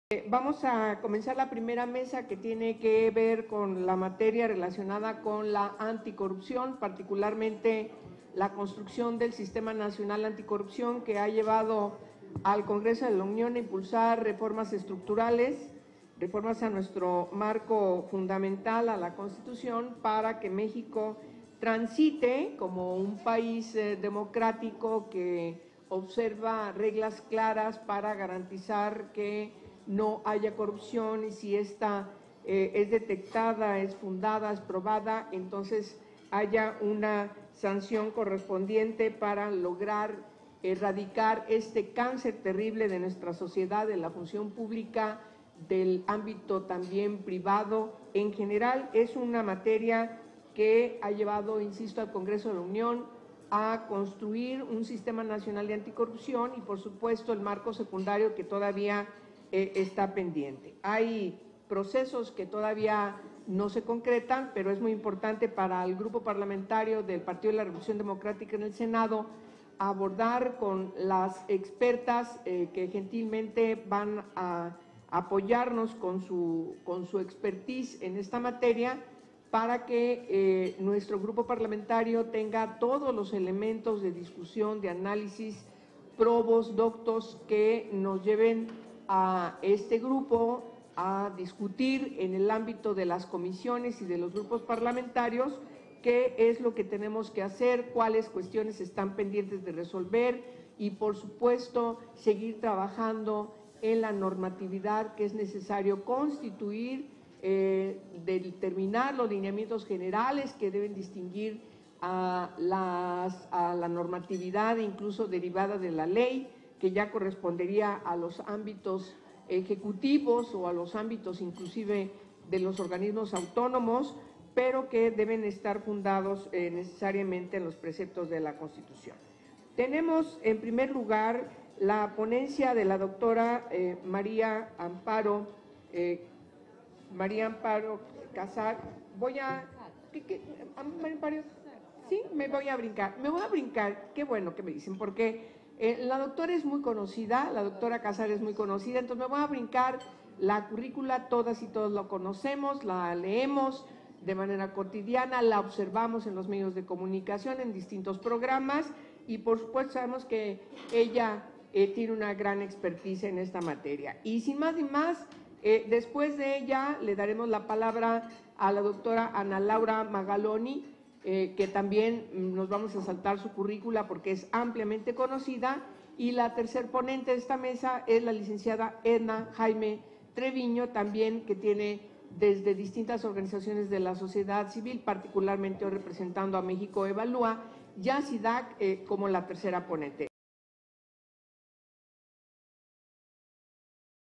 Vamos a comenzar la primera mesa que tiene que ver con la materia relacionada con la anticorrupción, particularmente la construcción del Sistema Nacional Anticorrupción, que ha llevado al Congreso de la Unión a impulsar reformas estructurales, reformas a nuestro marco fundamental, a la Constitución, para que México transite como un país democrático que observa reglas claras para garantizar que no haya corrupción, y si esta es detectada, es fundada, es probada, entonces haya una sanción correspondiente para lograr erradicar este cáncer terrible de nuestra sociedad, de la función pública, del ámbito también privado. En general, es una materia que ha llevado, insisto, al Congreso de la Unión a construir un sistema nacional de anticorrupción y, por supuesto, el marco secundario que todavía está pendiente. Hay procesos que todavía no se concretan, pero es muy importante para el grupo parlamentario del Partido de la Revolución Democrática en el Senado abordar con las expertas que gentilmente van a apoyarnos con su expertise en esta materia, para que nuestro grupo parlamentario tenga todos los elementos de discusión, de análisis, probos, doctos, que nos lleven a este grupo a discutir en el ámbito de las comisiones y de los grupos parlamentarios qué es lo que tenemos que hacer, cuáles cuestiones están pendientes de resolver y, por supuesto, seguir trabajando en la normatividad que es necesario constituir, determinar los lineamientos generales que deben distinguir a la normatividad incluso derivada de la ley, que ya correspondería a los ámbitos ejecutivos o a los ámbitos inclusive de los organismos autónomos, pero que deben estar fundados necesariamente en los preceptos de la Constitución. Tenemos en primer lugar la ponencia de la doctora María Amparo Casar. Sí, me voy a brincar, qué bueno que me dicen, porque la doctora es muy conocida, la doctora Casar es muy conocida, entonces me voy a brincar la currícula, todas y todos lo conocemos, la leemos de manera cotidiana, la observamos en los medios de comunicación, en distintos programas, y por supuesto sabemos que ella tiene una gran expertise en esta materia. Y sin más ni más, después de ella le daremos la palabra a la doctora Ana Laura Magaloni, que también nos vamos a saltar su currícula porque es ampliamente conocida, y la tercer ponente de esta mesa es la licenciada Edna Jaime Treviño, también que tiene desde distintas organizaciones de la sociedad civil, particularmente hoy representando a México Evalúa, y a SIDAC como la tercera ponente.